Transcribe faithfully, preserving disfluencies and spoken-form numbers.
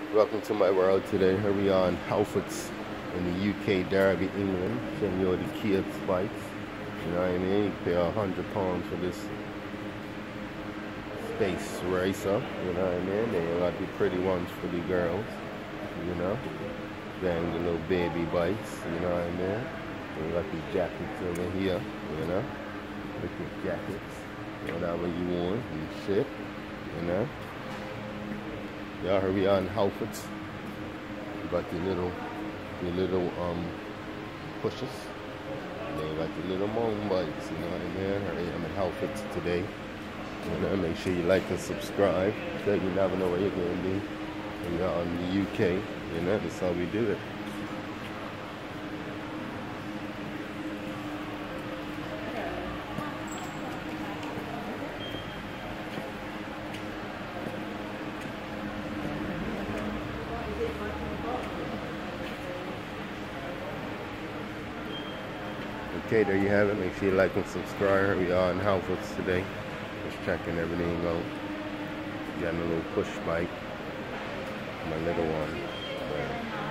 Welcome to my world today. Here we are in HALFORDS in the U K, Derby, England. Showing you all the Kia bikes. You know what I mean? You pay a hundred pounds for this space racer. You know what I mean? They got the pretty ones for the girls. You know, then the little baby bikes. You know what I mean? And you got the jackets over here. You know, look at jackets, whatever you want and shit. You know. Yeah, here we are in HALFORDS. We got the little, the little um pushes. And then got the little mountain bikes. You know what I mean? Here I am in HALFORDS today. You know, make sure you like and subscribe. So you never know where you're gonna be. We are in the U K. You know, that's how we do it. Okay, there you have it. Make sure you like and subscribe. We are in HALFORDS today. Just checking everything out. Got a little push bike. My little one.